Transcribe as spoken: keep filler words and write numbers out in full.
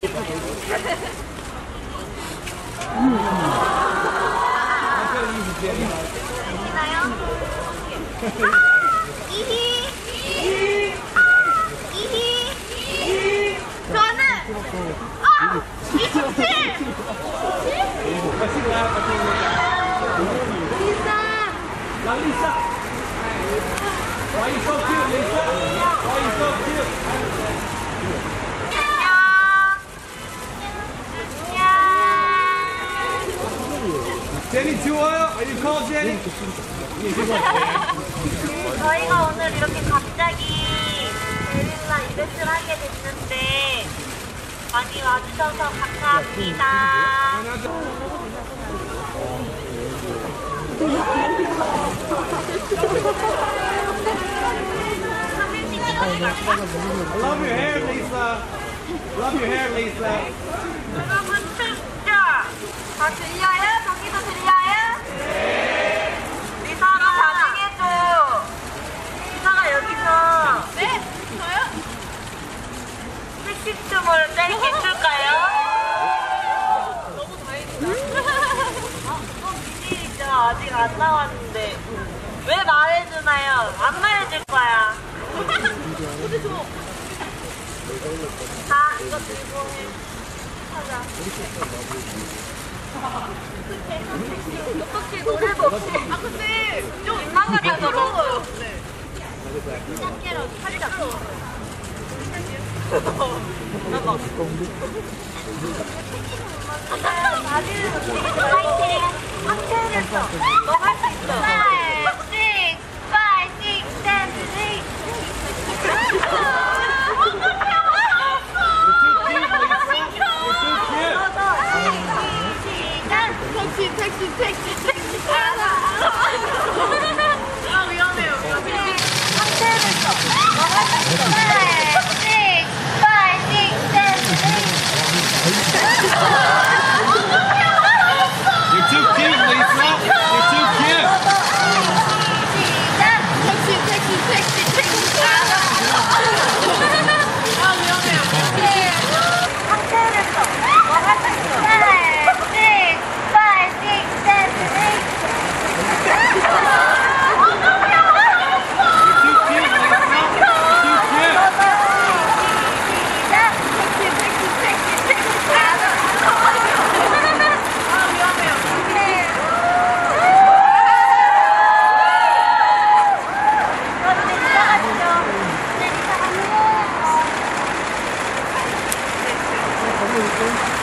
이희 이희 저는 어! 이십칠! La Lisa. Why you so cute, Lisa? Why you so cute? Jenny 좋아요? Are you called Jenny? 저희가 오늘 이렇게 갑자기 베릴라 이벤트를 하게 됐는데 많이 와주셔서 감사합니다. I love your hair, Lisa. Love your hair, Lisa. 여러분 진짜 다 들려요? 저기도 들려요? 네. 리사가 반응해줘. 리사가 여기서 네? 저요? 섹시춤을 짧게 출까요? 너무 다행이다. 아, 이건 비밀이죠. 아직 안 나왔는데 왜 말해주나요? 안 말해줄 거야. 어디 줘? 자, 이거 들고 해. 하자. 어떻게 노래도 없이. 아, 근데 좀 민망하게 들어요. 네. 짝깨로 살짝. 나봐. 다들 파이팅! 학생을 써. 너 할 수 있어. 파이팅! 파이팅! 댄스! 택시, 택시, 택시, 택시. 아, 위험해요, 위험해요. 상태를 써. 파이팅! 파이팅! 댄스! You're too cute, Lisa. You're too cute. 시작! 택시, 택시, 택시, 택시. 아, 위험해요. 상태를 써. 파이팅! 파이팅! 댄스! Thank you.